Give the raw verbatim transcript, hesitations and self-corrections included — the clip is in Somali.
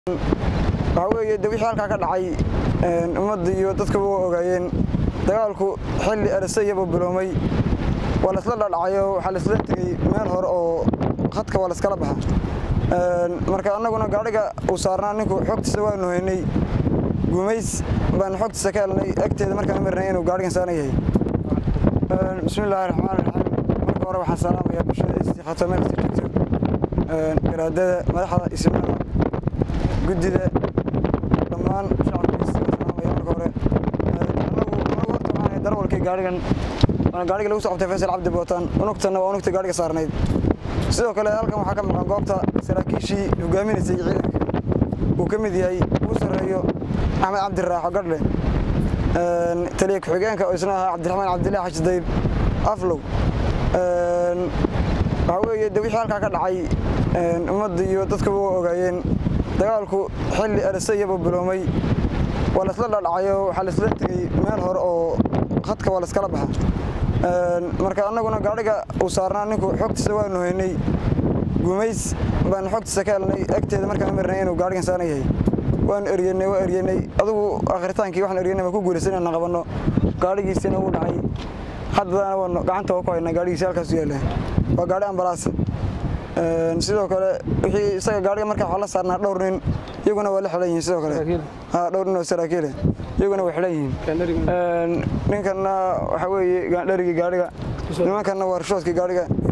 waxa weeye wixii halka ka dhacay een ummadii iyo dadku way ogaayeen dagaalku xilli arsayaba biloomay wala isla dhacayo waxa la isla tagay meel hore oo khadka wala iskala baxa een marka anaguna gaariga uu saarnaa ninku xogtiisa waanu haynay gumays baan xogtiisa ka helnay agteeda markaan marnay inuu gaarigan saaran yahay een bismillaahir rahmaanir rahiim marka hore waxaan salaamayaa bulshada istii khatamada jirto een garaadada madaxda ismaamada gudida dhammaan shacabkiisa salaamaya marka hore anagu anagu horta waxaan darwalkii gaarigan ana gaariga lagu soo qabtay Faysal Cabdi Bootan unugtana waa unugta gaariga saarnayd sidoo kale halkan waxa ka maqan goobta saraakiishii hogaaminaysay ciidanka uu ka mid yahay uu sareeyo Axmed Cabdi Raaxo Gadle een taliye ku-xigeenka oo isna ahaa Cabdiraxmaan Cabdilaahi Xaji Dayb Aflow een waxa weeye wixii halka ka dhacay een ummadii iyo dadku way ogaayeen dagaalku xilli arsayaba biloomay wala isla dhacayo waxa la isla tagay meel hore oo khadka wala iskala baxa een marka anaguna gaariga uu saarnaa ninku xogtiisa waanu haynay gumays baan xogtiisa ka helnay agteeda markaan marnay inuu gaarigan saaran yahay waan eryeynay waa eryeynay adigu akhritaankii waxaan eryeynay ma ku guulaysan inaan qabano gaarigiisina uu dhacay haddana waan gacanta ku haynaa gaarigiisa halkaas yaala waa gaari ambalaas een sidoo kale wixii isaga gaariga marka waxa la saarnaa dhowr nin iyaguna waa la xiran yihiin sidoo kale ha dhowr nin oo saraakiil iyaguna way xiran yihiin een ninkana waxa weeye gaadhariga gaariga nimankana waa shoodkii gaariga